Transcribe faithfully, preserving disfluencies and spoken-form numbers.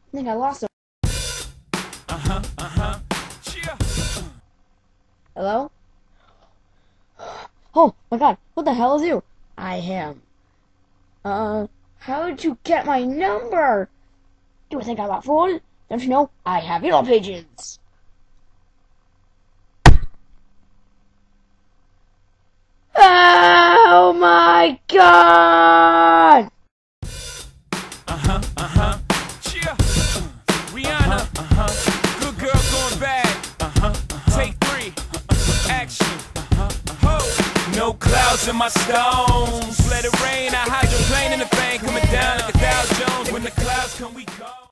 I think I lost him. Uh-huh, uh-huh. Yeah. Hello? Oh my god, what the hell is you? I am. Uh, how did you get my number? Do you think I'm a fool? Don't you know I have yellow pages? Oh my god! Uh-huh, uh-huh. Yeah. Rihanna. Uh-huh. Good girl going bad. Uh-huh. Take three. Action. Ho. No clouds in my stones. Let it rain. I hydroplane in the thing coming down like a Dow Jones. When the clouds come, we go.